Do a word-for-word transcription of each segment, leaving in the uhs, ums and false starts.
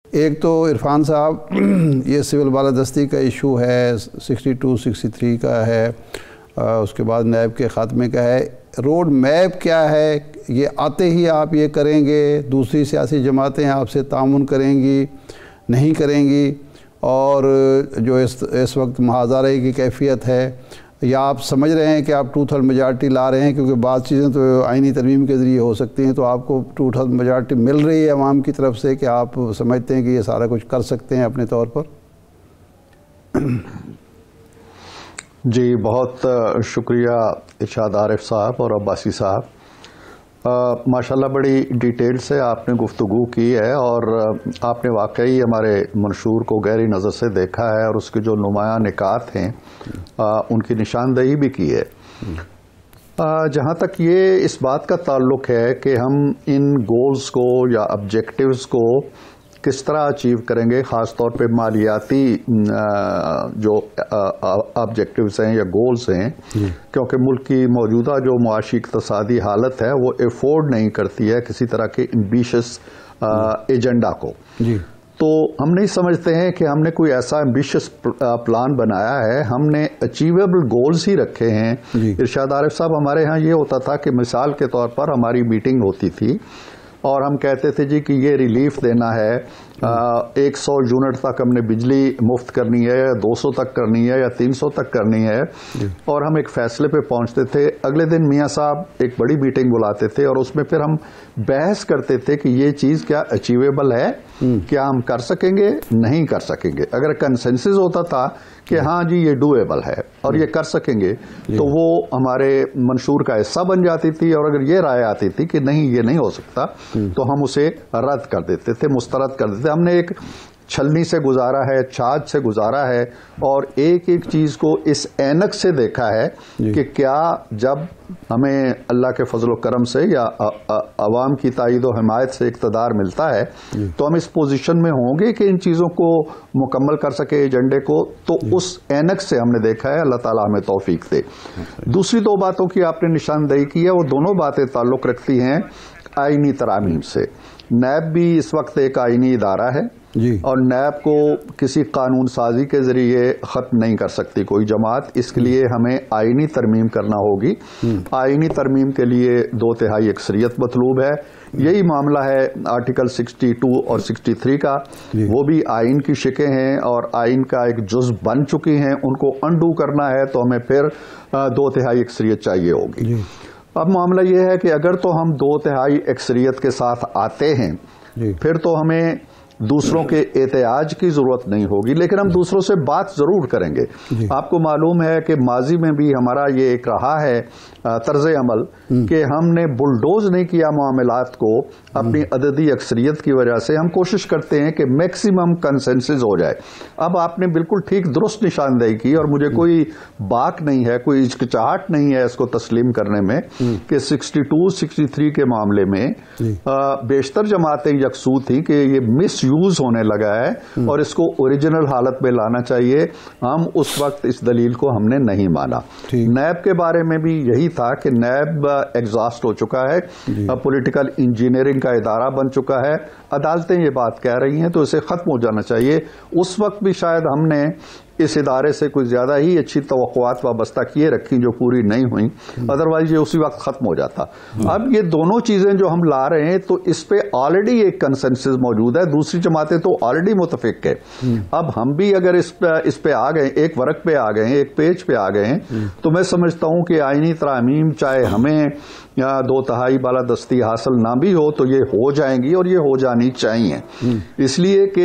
ایک تو عرفان صاحب یہ سول بالادستی کا ایشو ہے، سکسٹی ٹو سکسٹی تھری کا ہے، اس کے بعد نیب کے خاتمے کا ہے۔ روڈ میپ کیا ہے؟ یہ آتے ہی آپ یہ کریں گے، دوسری سیاسی جماعتیں آپ سے تعاون کریں گی نہیں کریں گی، اور جو اس اس وقت محاذرے کی کیفیت ہے، یا آپ سمجھ رہے ہیں کہ آپ ٹو تھرڈ میجارٹی لا رہے ہیں، کیونکہ بعض چیزیں تو آئینی ترمیم کے ذریعے ہو سکتی ہیں، تو آپ کو ٹو تھرڈ میجارٹی مل رہی ہے عوام کی طرف سے کہ آپ سمجھتے ہیں کہ یہ سارا کچھ کر سکتے ہیں اپنے طور پر؟ جی بہت شکریہ ارشاد عارف صاحب اور عباسی صاحب، ماشاءاللہ بڑی ڈیٹیل سے آپ نے گفتگو کی ہے، اور آپ نے واقعی ہمارے منشور کو گہری نظر سے دیکھا ہے، اور اس کے جو نمایاں نکات ہیں ان کی نشاندہی بھی کی ہے۔ جہاں تک یہ اس بات کا تعلق ہے کہ ہم ان گولز کو یا آبجیکٹیوز کو کس طرح اچیو کریں گے، خاص طور پہ مالیاتی جو آبجیکٹیوز ہیں یا گولز ہیں، کیونکہ ملک کی موجودہ جو معاشی اقتصادی حالت ہے وہ افورڈ نہیں کرتی ہے کسی طرح کے ایمبیشس ایجنڈا کو، تو ہم نہیں سمجھتے ہیں کہ ہم نے کوئی ایسا ایمبیشس پلان بنایا ہے، ہم نے اچیویبل گولز ہی رکھے ہیں۔ ارشاد عارف صاحب، ہمارے ہاں یہ ہوتا تھا کہ مثال کے طور پر ہماری میٹنگ ہوتی تھی اور ہم کہتے تھے جی کہ یہ ریلیف دینا ہے، ایک سو یونٹ تک ہم نے بجلی مفت کرنی ہے، یا دو سو تک کرنی ہے، یا تین سو تک کرنی ہے، اور ہم ایک فیصلے پہ پہنچتے تھے۔ اگلے دن میاں صاحب ایک بڑی میٹنگ بلاتے تھے اور اس میں پھر ہم بحث کرتے تھے کہ یہ چیز کیا اچیویبل ہے، کیا ہم کر سکیں گے، نہیں کر سکیں گے۔ اگر کنسنسس ہوتا تھا کہ ہاں جی یہ ڈویبل ہے اور یہ کر سکیں گے، تو وہ ہمارے منشور کا حصہ بن جاتی تھی، اور اگر یہ رائے آتی تھی کہ نہیں یہ نہیں ہو سکتا تو ہم اسے رد کر دیتے تھے، مسترد کر دیتے تھے۔ ہم نے ایک چھلنی سے گزارا ہے، چھاچ سے گزارا ہے، اور ایک ایک چیز کو اس اینک سے دیکھا ہے کہ کیا جب ہمیں اللہ کے فضل و کرم سے یا عوام کی تائید و حمایت سے اقتدار ملتا ہے تو ہم اس پوزیشن میں ہوں گے کہ ان چیزوں کو مکمل کر سکے ایجنڈے کو، تو اس اینک سے ہم نے دیکھا ہے۔ اللہ تعالیٰ ہمیں توفیق دے۔ دوسری دو باتوں کی آپ نے نشاندہی کی ہے، وہ دونوں باتیں تعلق رکھتی ہیں آئینی ترامیم سے۔ نیب بھی اس وقت ایک آئینی ادارہ ہے، اور نیب کو کسی قانون سازی کے ذریعے ختم نہیں کر سکتی کوئی جماعت، اس کے لیے ہمیں آئینی ترمیم کرنا ہوگی۔ آئینی ترمیم کے لیے دو تہائی اکثریت مطلوب ہے۔ یہی معاملہ ہے آرٹیکل سکسٹی ٹو اور سکسٹی تھری کا، وہ بھی آئین کی شکیں ہیں اور آئین کا ایک جز بن چکی ہیں، ان کو انڈو کرنا ہے تو ہمیں پھر دو تہائی اکثریت چاہیے ہوگی۔ اب معاملہ یہ ہے کہ اگر تو ہم دو تہائی اکثریت کے ساتھ آتے ہیں پھر تو ہمیں دوسروں کے احتجاج کی ضرورت نہیں ہوگی، لیکن ہم دوسروں سے بات ضرور کریں گے۔ آپ کو معلوم ہے کہ ماضی میں بھی ہمارا یہ ایک رہا ہے طرز عمل کہ ہم نے بلڈوز نہیں کیا معاملات کو اپنی عددی اکثریت کی وجہ سے، ہم کوشش کرتے ہیں کہ میکسیمم کنسنسس ہو جائے۔ اب آپ نے بالکل ٹھیک درست نشاندہی کی، اور مجھے کوئی باک نہیں ہے، کوئی ہچکچاہٹ نہیں ہے اس کو تسلیم کرنے میں کہ سکسٹی ٹو سکسٹی تھری کے معاملے میں بیشتر جماعتیں یکسو تھیں کہ یہ مس یوز ہونے لگا ہے اور اس کو اوریجنل حالت میں لانا چاہیے۔ ہم اس وقت اس دلیل کو ہم نے نہیں مانا۔ نیب کے بارے میں بھی یہی تھا کہ نیب ایگزاسٹ ہو چکا ہے، پولیٹیکل انجینئرنگ کا ادارہ بن چکا ہے، عدالتیں یہ بات کہہ رہی ہیں تو اسے ختم ہو جانا چاہیے۔ اس وقت بھی شاید ہم نے اس ادارے سے کوئی زیادہ ہی اچھی توقعات وابستہ کیے رکھی جو پوری نہیں ہوئیں، ادروائز یہ اسی وقت ختم ہو جاتا۔ اب یہ دونوں چیزیں جو ہم لا رہے ہیں تو اس پہ آلریڈی ایک کنسنسس موجود ہے، دوسری جماعتیں تو آلریڈی متفق ہے۔ اب ہم بھی اگر اس پہ اس پہ آ گئے، ایک ورق پہ آ گئے ہیں، ایک پیج پہ آ گئے ہیں، تو میں سمجھتا ہوں کہ آئینی ترامیم چاہے ہمیں یا دو تہائی بالادستی حاصل نہ بھی ہو تو یہ ہو جائیں گی، اور یہ ہو جانی چاہیے، اس لیے کہ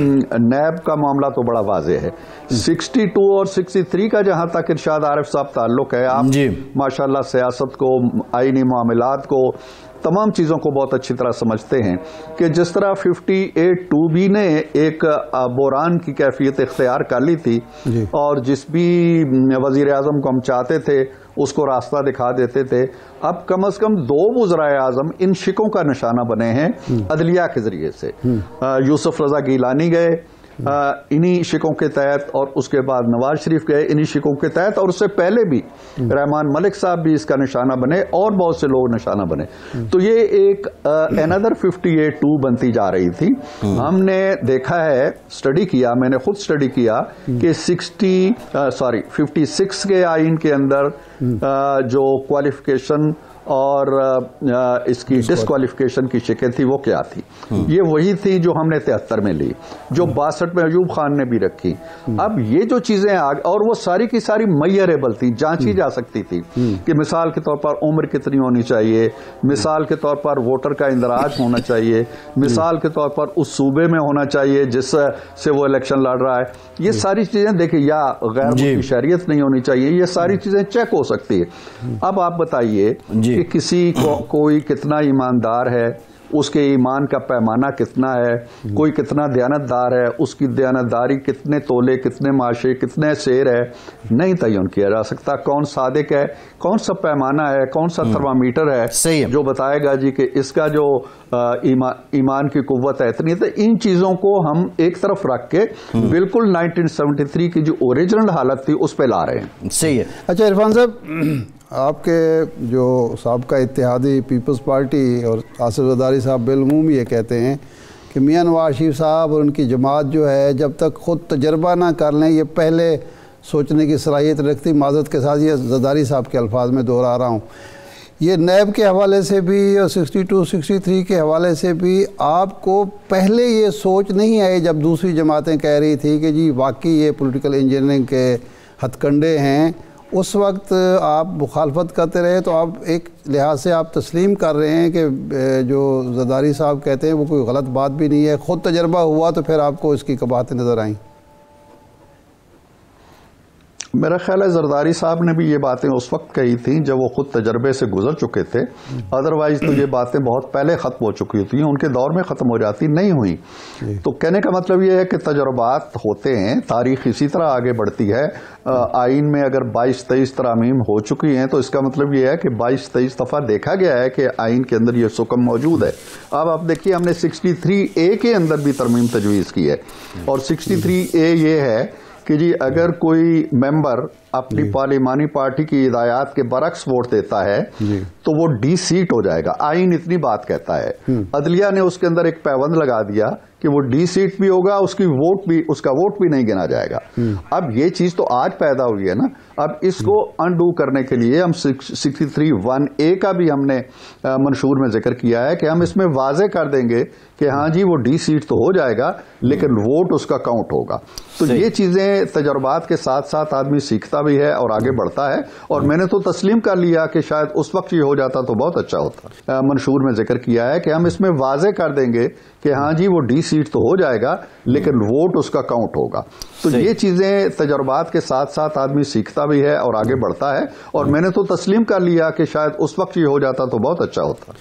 نیب کا معاملہ تو بڑا واضح ہے۔ سکسٹی ٹو اور سکسٹی تھری کا جہاں تک ارشاد عارف صاحب تعلق ہے، آپ ماشاءاللہ سیاست کو، آئینی معاملات کو، تمام چیزوں کو بہت اچھی طرح سمجھتے ہیں کہ جس طرح ففٹی ایٹ ٹو بی نے ایک بحران کی کیفیت اختیار کر لی تھی، اور جس بھی وزیر اعظم کو ہم چاہتے تھے اس کو راستہ دکھا دیتے تھے، اب کم از کم دو وزرائے اعظم ان شکوں کا نشانہ بنے ہیں عدلیہ کے ذریعے سے۔ یوسف رضا گیلانی گئے، انہی شکوں کے تحت، اور اس کے بعد نواز شریف گئے انہی شکوں کے تحت، اور اس سے پہلے بھی رحمان ملک صاحب بھی اس کا نشانہ بنے اور بہت سے لوگ نشانہ بنے. تو یہ ایک انادر ففٹی ایٹ ٹو بنتی جا رہی تھی. ہم نے دیکھا ہے، اسٹڈی کیا، میں نے خود اسٹڈی کیا کہ سکسٹی سوری ففٹی سکس کے آئین کے اندر جو کوالیفکیشن اور اس کی ڈسکوالیفکیشن کی شکیں تھی وہ کیا تھی. یہ وہی تھی جو ہم نے تہتر میں لی، جو باسٹھ میں ایوب خان نے بھی رکھی. اب یہ جو چیزیں آگے، اور وہ ساری کی ساری میئریبل تھی، جانچی جا سکتی تھی کہ مثال کے طور پر عمر کتنی ہونی چاہیے، مثال کے طور پر ووٹر کا اندراج ہونا چاہیے، مثال کے طور پر اس صوبے میں ہونا چاہیے جس سے وہ الیکشن لڑ رہا ہے. یہ ساری چیزیں دیکھیں، یا غیر ملکی شہریت نہیں ہونی چاہیے، یہ ساری چیزیں چیک ہو سکتی ہے. اب آپ بتائیے کہ کسی کو کوئی کتنا ایماندار ہے، اس کے ایمان کا پیمانہ کتنا ہے، کوئی کتنا دیانتدار ہے، اس کی دیانتداری کتنے تولے، کتنے ماشے، کتنے سیر ہے، نہیں تعین کیا جا سکتا. کون صادق ہے، کون سا پیمانہ ہے، کون سا تھرمامیٹر ہے جو بتائے گا جی کہ اس کا جو ایمان کی قوت ہے اتنی. تو ان چیزوں کو ہم ایک طرف رکھ کے بالکل نائنٹین سیونٹی تھری کی جو اوریجنل حالت تھی اس پہ لا رہے ہیں. صحیح ہے. اچھا عرفان صاحب، آپ کے جو سابقہ اتحادی پیپلز پارٹی اور آصف زرداری صاحب بالعموم یہ کہتے ہیں کہ میاں نواز شریف صاحب اور ان کی جماعت جو ہے جب تک خود تجربہ نہ کر لیں یہ پہلے سوچنے کی صلاحیت رکھتی. معذرت کے ساتھ یہ زرداری صاحب کے الفاظ میں دہرا رہا ہوں. یہ نیب کے حوالے سے بھی اور سکسٹی ٹو سکسٹی تھری کے حوالے سے بھی آپ کو پہلے یہ سوچ نہیں آئی جب دوسری جماعتیں کہہ رہی تھی کہ جی واقعی یہ پولیٹیکل انجینئرنگ کے ہتھ کنڈے ہیں، اس وقت آپ مخالفت کرتے رہے؟ تو آپ ایک لحاظ سے آپ تسلیم کر رہے ہیں کہ جو زرداری صاحب کہتے ہیں وہ کوئی غلط بات بھی نہیں ہے، خود تجربہ ہوا تو پھر آپ کو اس کی قباحتیں نظر آئیں؟ میرا خیال ہے زرداری صاحب نے بھی یہ باتیں اس وقت کہی تھیں جب وہ خود تجربے سے گزر چکے تھے. ادروائز تو یہ باتیں بہت پہلے ختم ہو چکی تھیں، ان کے دور میں ختم ہو جاتی، نہیں ہوئی. تو کہنے کا مطلب یہ ہے کہ تجربات ہوتے ہیں، تاریخ اسی طرح آگے بڑھتی ہے. آئین میں اگر بائیس تیئیس ترامیم ہو چکی ہیں تو اس کا مطلب یہ ہے کہ بائیس تیئیس دفعہ دیکھا گیا ہے کہ آئین کے اندر یہ سکم موجود ہے. اب آپ دیکھیے، ہم نے سکسٹی تھری اے کے اندر بھی ترمیم تجویز کی ہے، اور سکسٹی تھری اے یہ ہے کہ جی اگر کوئی ممبر اپنی پارلیمانی پارٹی کی ہدایات کے برعکس ووٹ دیتا ہے تو وہ ڈی سیٹ ہو جائے گا. آئین اتنی بات کہتا ہے. عدلیہ نے اس کے اندر ایک پیوند لگا دیا کہ وہ ڈی سیٹ بھی ہوگا، اس کی ووٹ بھی، اس کا ووٹ بھی نہیں گنا جائے گا. اب یہ چیز تو آج پیدا ہوئی ہے نا. اب اس کو انڈو کرنے کے لیے ہم سکسٹی تھری ون اے کا بھی ہم نے منشور میں ذکر کیا ہے کہ ہم اس میں واضح کر دیں گے کہ ہاں جی وہ ڈی سیٹ تو ہو جائے گا لیکن ووٹ اس کا کاؤنٹ ہوگا. تو یہ چیزیں تجربات کے ساتھ ساتھ آدمی سیکھتا بھی ہے اور آگے بڑھتا ہے. اور میں نے تو تسلیم کر لیا کہ شاید اس وقت یہ ہو جاتا تو بہت اچھا ہوتا. منشور میں ذکر کیا ہے کہ ہم اس میں واضح کر دیں گے کہ ہاں جی وہ ڈی سیٹ تو ہو جائے گا لیکن ووٹ اس کا کاؤنٹ ہوگا. تو یہ چیزیں تجربات کے ساتھ ساتھ آدمی سیکھتا بھی ہے اور آگے بڑھتا ہے. اور میں نے تو تسلیم کر لیا کہ شاید اس وقت یہ ہو جاتا تو بہت اچھا ہوتا.